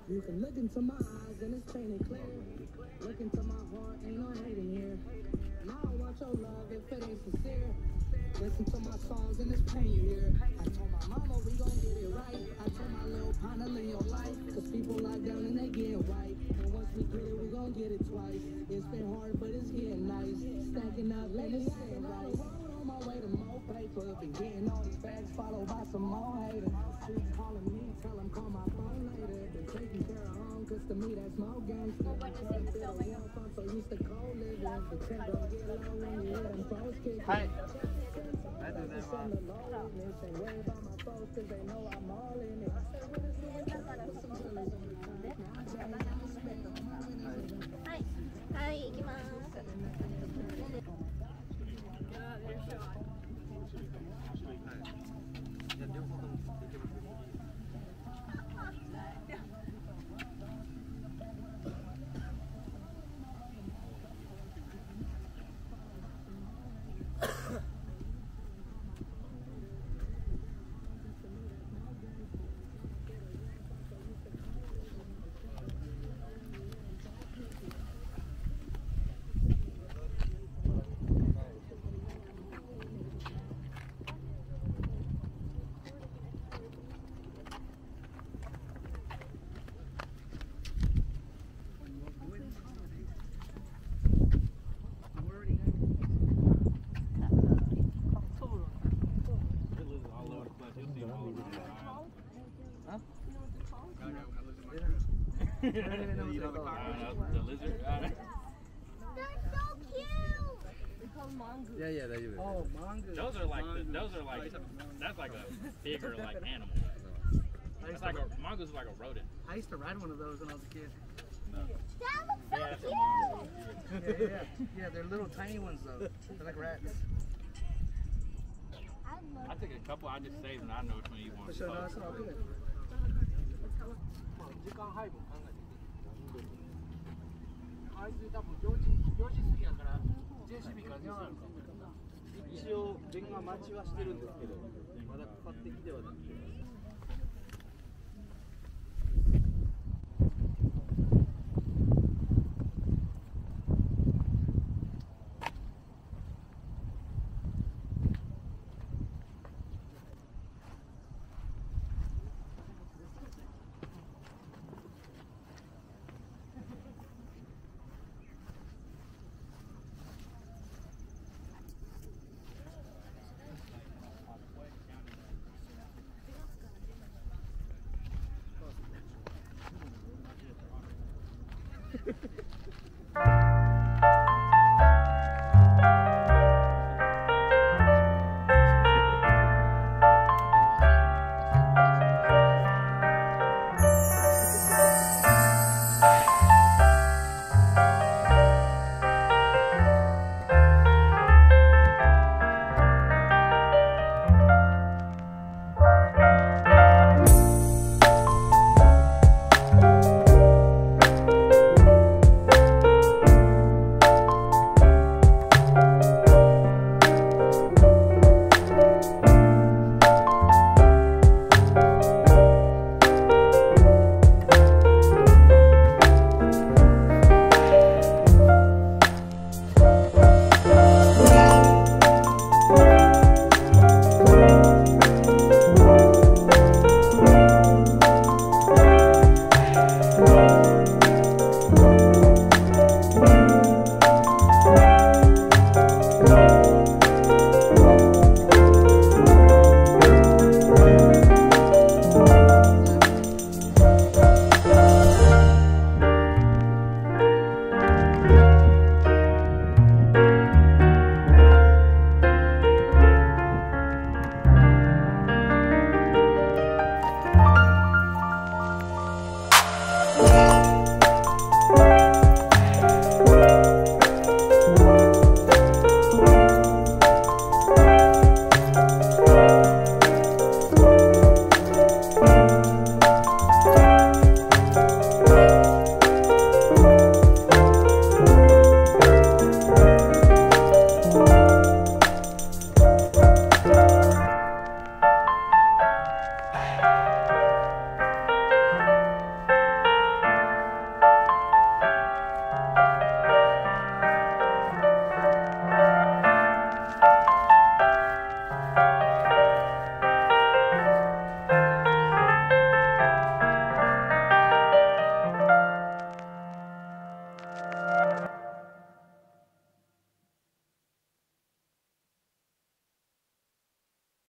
You can look into my eyes and it's painted clear. Look into my heart, ain't no hating here. And I don't want your love if it ain't sincere. Listen to my songs and it's pain you hear. I told my mama we gon' get it right. I told my little partner live your life. Cause people lie down and they get white. And once we get it, we gon' get it twice. It's been hard, but it's getting nice. Stacking up and it's getting right. On my way to more paper. Been getting all these bags followed by some more haters. Streets calling me, tell them call my phone later. Been taking care of home, cause to me that's more gangster. So used to cold living. The tent don't get low when you hear them pros kicking. Hi. I do that, man. Ain't worried about my folks cause they know I'm all in it. Hi. Hi, 行きます。 You know the lizard? They're so cute! They're called mongoose. Yeah, they do. Oh, mongoose. Those are like that's like a bigger like animal. It's like a mongoose is like a rodent. I used to ride one of those when I was a kid. No. That looks so cute! Yeah, they're little tiny ones though. They're like rats. I took a couple, I just saved and I know which one you want. So no, that's what I'll do. 時間配分考えて海水多分4時過ぎやから JCB から電話があるかも一応電話待ちはしてるんですけどまだかかってきてはなくて Ha